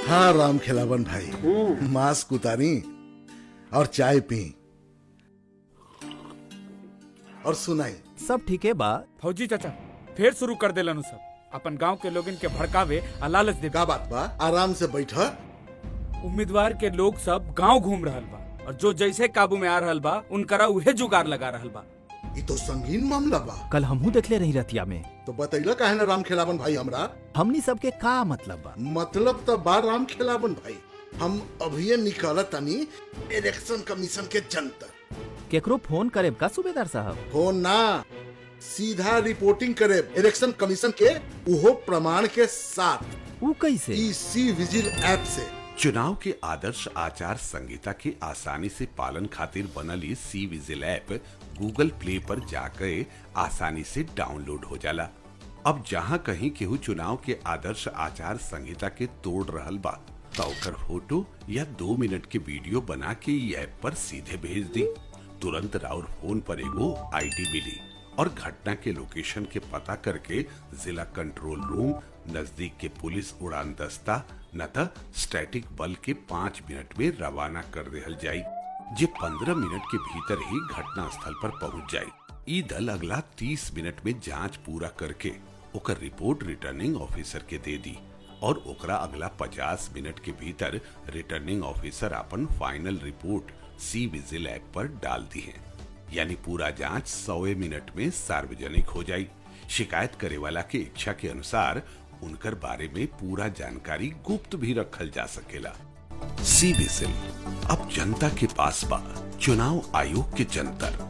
हाँ राम खिलावन भाई, मास्क उतारी और चाय पी और सुनाई। सब ठीक है बा। फौजी चाचा फिर शुरू कर देलन सब अपन गांव के लोगन के भड़कावे आ लालच दे। का बात बा? आराम से बैठा। उम्मीदवार के लोग सब गांव घूम रहल बा और जो जैसे काबू में आ रहल बा उनकरा उहे जुगाड़ लगा रहल बा। ये तो संगीन मामला बा। कल हमहू देखले रही रतिया में। तो बतैला काहे ना राम खिलावन भाई हमरा? हमनी सबके का मतलब बा? मतलब तो बा राम खिलावन भाई, हम अभी निकालत तानी इलेक्शन कमीशन के जंतर। केकरो फोन करेब का सूबेदार साहब? फोन ना, सीधा रिपोर्टिंग करे इलेक्शन कमीशन के, उहो प्रमाण के साथ। वो कैसे? सी विजिल ऐप से। चुनाव के आदर्श आचार संहिता के आसानी से पालन खातिर बनल ई cVIGIL app Google Play पर जाकर आसानी से डाउनलोड हो जाला। अब जहाँ कहीं केहू चुनाव के आदर्श आचार संहिता के तोड़ रहल बा तो ओकर फोटो या 2 मिनट के वीडियो बना के ई ऐप पर सीधे भेज दी। तुरंत राउर फोन पर एगो आईडी मिली और घटना के लोकेशन के पता करके जिला कंट्रोल रूम, नजदीक के पुलिस उड़ान दस्ता न त स्टैटिक बल के 5 मिनट में रवाना कर देहल जाई, जे 15 मिनट के भीतर ही घटना स्थल पर पहुंच जाई। ई दल अगला 30 मिनट में जांच पूरा करके ओकर रिपोर्ट रिटर्निंग ऑफिसर के दे दी और ओकरा अगला 50 मिनट के भीतर रिटर्निंग ऑफिसर अपन final report cVIGIL app पर डाल दी है। यानी पूरा जांच 100 मिनट में सार्वजनिक हो जाई। शिकायत करे वाला के इच्छा के अनुसार उनकर बारे में पूरा जानकारी गुप्त भी रखल जा सकेला। सी विजिल अब जनता के पास बा, चुनाव आयोग के जंतर।